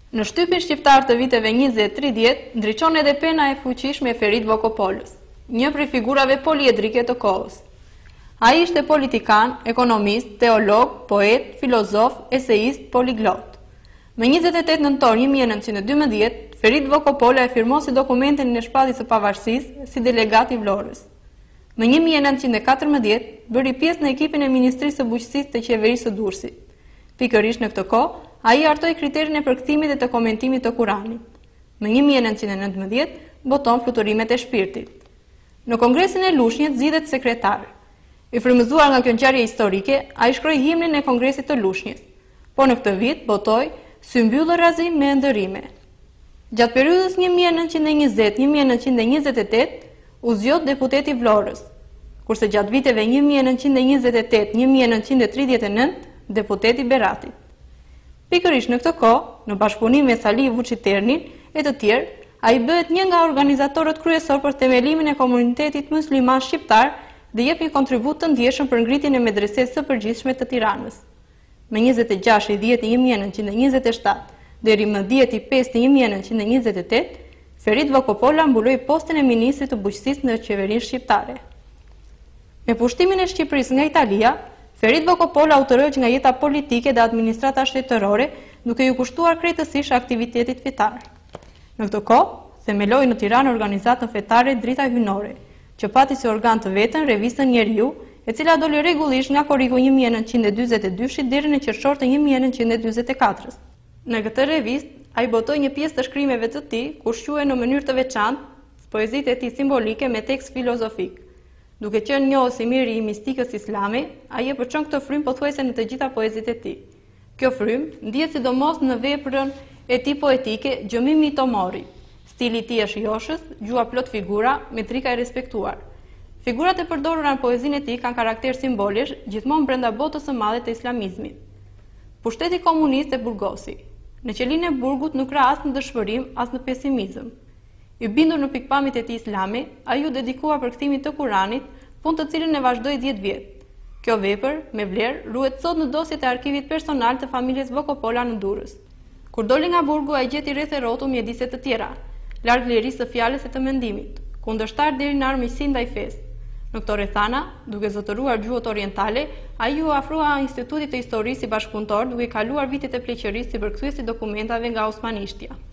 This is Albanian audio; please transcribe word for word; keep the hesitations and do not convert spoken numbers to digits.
Në shtypin shqiptar të viteve njëzet tridhjetë, ndriçon edhe pena e fuqishme e Ferit Vokopolës, një prej figurave poliedrike të kohës. Ai ishte politikan, ekonomist, teolog, poet, filozof, eseist, poliglot. Më njëzet e tetë nëntor një mijë e nëntëqind e dymbëdhjetë, Ferit Vokopola e firmosi dokumentin e shpalljes së pavarësisë si delegat i Vlorës. Më një mijë e nëntëqind e katërmbëdhjetë, bëri pjesë në ekipin e Ministrisë së Bujqësisë të Qeverisë së Durrësit. Pikërisht në këtë kohë, ai hartoi kriterin e përkthimit dhe të komentimit të Kuranit. Më një mijë e nëntëqind e nëntëmbëdhjetë, boton fluturimet e shpirtit. Në Kongresin e Lushnjët zgjidhet sekretar. I frymëzuar nga kjo ngjarje historike, ai shkroi himnin e Kongresit të Lushnjës, por në këtë vit botoi sy mbyllë razim me ëndërrime. Gjatë periudhës një mijë e nëntëqind e njëzet deri në një mijë e nëntëqind e njëzet e tetë, u zgjodh deputeti i Vlorës, kurse gjatë viteve një mijë e nëntëqind e njëzet e tetë deri në një mijë e nëntëqind e tridhjetë e nëntë, deputeti i Beratit. Pikërisht në këtë kohë, në bashkëpunim me Salih Vuçiternin e të tjerë, ai bëhet një nga organizatorët kryesor për themelimin e komunitetit musliman shqiptar dhe jep një kontribut të ndjeshëm për ngritjen e medresesë së përgjithshme të Tiranës. Më njëzet e gjashtë i dhjetë një mijë e nëntëqind e njëzet e shtatë deri më dhjetë i pestë një mijë e nëntëqind e njëzet e tetë, Ferit Vokopola mbuloi postin e ministrit të bujqësisë në qeverinë shqiptare. Me pushtimin e Shqipërisë nga Italia, Ferit Vokopola autorohej nga jeta politike dhe administrata shtetërore, duke ju kushtuar krejtësisht aktivitetit fetar. Në këtë kohë, themeloi në Tiranë organizatën fetare Drita Hyjnore, që pati si organ të vetën Revistën Njeriu, e cila doli rregullisht nga koriku një mijë e nëntëqind e dyzet e dyshit deri në qershor të një mijë e nëntëqind e dyzet e katërt. Në këtë revistë, ai botoi një pjesë të shkrimeve të tij, ku shquhej në mënyrë të veçantë poezitë e tij simbolike me tekst filozofik. Duke qenë njohës i mirë i mistikës islame, ai e përçon këtë frymë pothuajse në të gjitha poezitë e tij. Kjo frymë ndihet sidomos në veprën e tij poetike Gjëmimi i Tomorit. Stili i tij është joshës, gjua plot figura, metrika e respektuar. Figurat e përdorura në poezinë e tij kanë karakter simbolish, gjithmonë brenda botës së madhe të islamizmit. Pushteti komunist e burgosi. Në qelinë e burgut nuk ra as në dëshpërim, as në pesimizëm. I bindur në pikpamjet e tij islame, ai u dedikua përkthimit të Kuranit, punë të cilën e vazhdoi dhjetë vjet. Kjo vepër, me vlerë, ruhet sot në dosjet e arkivit personal të familjes Vokopola në Durrës. Kur doli nga burgu, ai gjeti rreth e rrotull mjedise të tjera, larg lirisë së fjalës e të mendimit, kundërshtar deri në armiqsi ndaj fesë. Në këto rrethana, duke zotëruar gjuhët orientale, ai u afrua Institutit të Historisë si bashkëpunëtor, duke kaluar vitet e pleqërisë si përkthyes i dokumentave nga Osmanishtja.